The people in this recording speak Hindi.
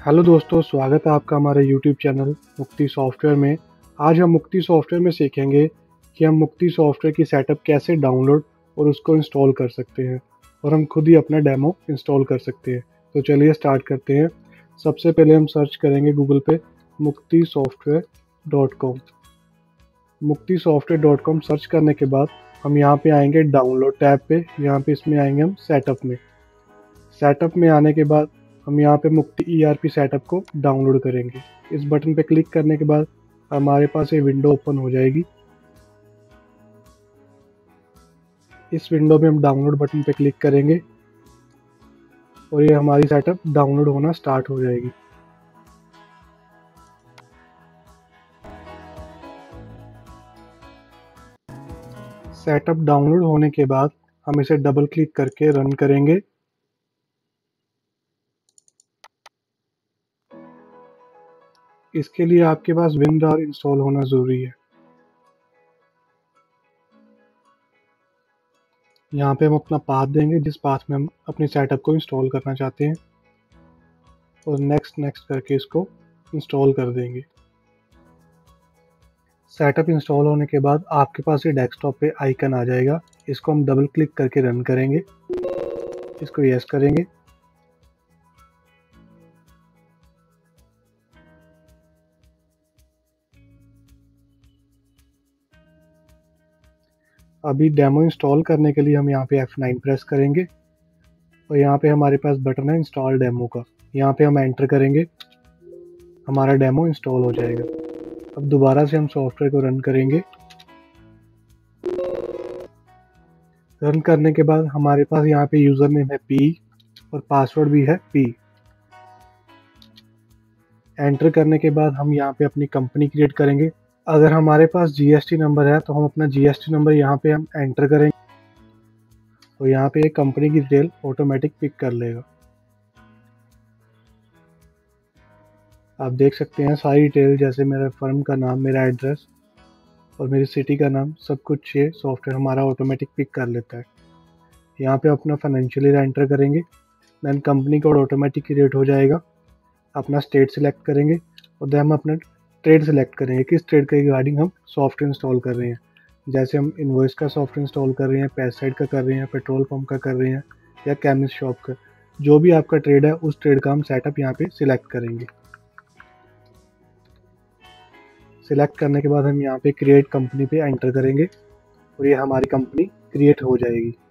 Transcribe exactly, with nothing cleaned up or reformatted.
हेलो दोस्तों, स्वागत है आपका हमारे यूट्यूब चैनल मुक्ति सॉफ्टवेयर में। आज हम मुक्ति सॉफ्टवेयर में सीखेंगे कि हम मुक्ति सॉफ्टवेयर की सेटअप कैसे डाउनलोड और उसको इंस्टॉल कर सकते हैं और हम खुद ही अपना डेमो इंस्टॉल कर सकते हैं। तो चलिए स्टार्ट करते हैं। सबसे पहले हम सर्च करेंगे गूगल पे Mukti software dot com. Mukti software dot com search करने के बाद हम यहाँ पे आएंगे डाउनलोड टैब पे। यहाँ पे इसमें आएंगे हम सेटअप में। सेटअप में आने के बाद हम यहाँ पे मुक्ति ईआरपी सेटअप को डाउनलोड करेंगे। इस बटन पे क्लिक करने के बाद हमारे पास ये विंडो ओपन हो जाएगी। इस विंडो में हम डाउनलोड बटन पे क्लिक करेंगे और ये हमारी सेटअप डाउनलोड होना स्टार्ट हो जाएगी। सेटअप डाउनलोड होने के बाद हम इसे डबल क्लिक करके रन करेंगे। इसके लिए आपके पास विनरार इंस्टॉल होना ज़रूरी है। यहाँ पे हम अपना पाथ देंगे जिस पाथ में हम अपनी सेटअप को इंस्टॉल करना चाहते हैं और नेक्स्ट नेक्स्ट करके इसको इंस्टॉल कर देंगे। सेटअप इंस्टॉल होने के बाद आपके पास ये डेस्कटॉप पे आइकन आ जाएगा। इसको हम डबल क्लिक करके रन करेंगे। इसको यस करेंगे। अभी डेमो इंस्टॉल करने के लिए हम यहाँ पे एफ नाइन प्रेस करेंगे और यहाँ पे हमारे पास बटन है इंस्टॉल डेमो का। यहाँ पे हम एंटर करेंगे, हमारा डेमो इंस्टॉल हो जाएगा। अब दोबारा से हम सॉफ्टवेयर को रन करेंगे। रन करने के बाद हमारे पास यहाँ पे यूज़र नेम है पी और पासवर्ड भी है पी। एंटर करने के बाद हम यहाँ पे अपनी कंपनी क्रिएट करेंगे। अगर हमारे पास जीएसटी नंबर है तो हम अपना जीएसटी नंबर यहाँ पे हम एंटर करेंगे और यहाँ पे कंपनी की डिटेल ऑटोमेटिक पिक कर लेगा। आप देख सकते हैं सारी डिटेल, जैसे मेरा फर्म का नाम, मेरा एड्रेस और मेरी सिटी का नाम, सब कुछ ये सॉफ्टवेयर हमारा ऑटोमेटिक पिक कर लेता है। यहाँ पे अपना फाइनेंशियल ईयर एंटर करेंगे, then company code automatic create हो जाएगा। अपना स्टेट सिलेक्ट करेंगे और देन हम अपना ट्रेड सिलेक्ट करेंगे, किस ट्रेड के रिगार्डिंग हम सॉफ्टवेयर इंस्टॉल कर रहे हैं। जैसे हम इनवॉइस का सॉफ्टवेयर इंस्टॉल कर रहे हैं, पेस्टिसाइड का कर रहे हैं, पेट्रोल पंप का कर रहे हैं या केमिस्ट शॉप का, जो भी आपका ट्रेड है उस ट्रेड का हम सेटअप यहाँ पे सिलेक्ट करेंगे। सिलेक्ट करने के बाद हम यहाँ पे क्रिएट कंपनी पे एंटर करेंगे और ये हमारी कंपनी क्रिएट हो जाएगी।